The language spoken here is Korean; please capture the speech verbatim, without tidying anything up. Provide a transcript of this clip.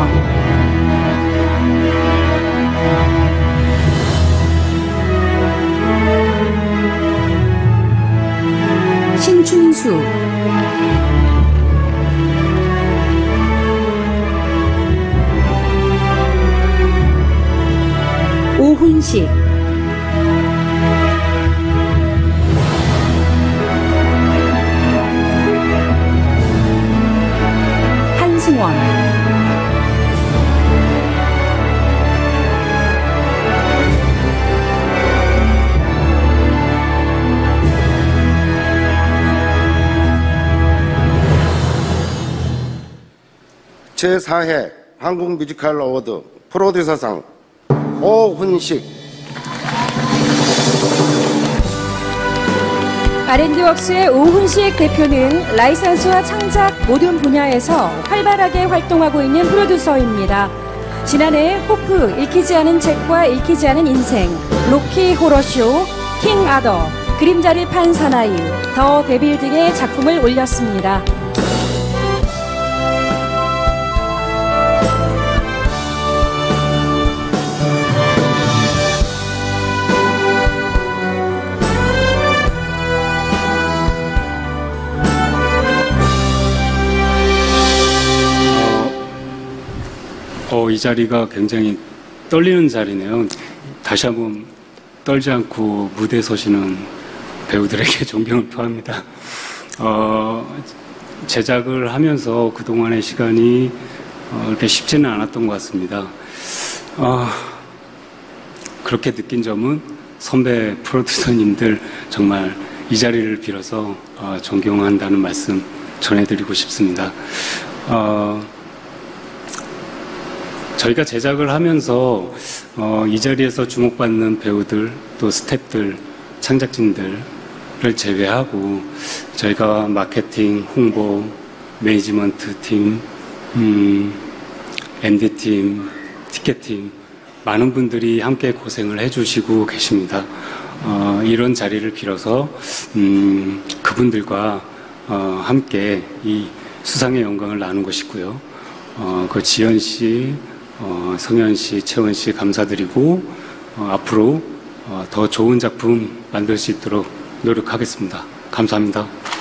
한승원, 신춘수, 오훈식, 한승원, 제사 회 한국뮤지컬 어워드 프로듀서상 오훈식. 알앤드웍스의 오훈식 대표는 라이선스와 창작 모든 분야에서 활발하게 활동하고 있는 프로듀서입니다. 지난해 호프, 읽히지 않은 책과 읽히지 않은 인생, 로키 호러쇼, 킹 아더, 그림자를 판 사나이, 더 데빌 등의 작품을 올렸습니다. 어, 이 자리가 굉장히 떨리는 자리네요. 다시 한번 떨지 않고 무대에 서시는 배우들에게 존경을 표합니다. 어, 제작을 하면서 그동안의 시간이 어, 그렇게 쉽지는 않았던 것 같습니다. 어, 그렇게 느낀 점은 선배 프로듀서님들 정말 이 자리를 빌어서 어, 존경한다는 말씀 전해드리고 싶습니다. 어, 저희가 제작을 하면서 어, 이 자리에서 주목받는 배우들, 또 스태프들, 창작진들을 제외하고 저희가 마케팅, 홍보, 매니지먼트 팀, 음, 엠디팀, 티켓팀 많은 분들이 함께 고생을 해주시고 계십니다. 어, 이런 자리를 빌어서 음, 그분들과 어, 함께 이 수상의 영광을 나누고 싶고요. 어, 그 지연 씨, 어, 성현 씨, 채원 씨 감사드리고 어, 앞으로 어, 더 좋은 작품 만들 수 있도록 노력하겠습니다. 감사합니다.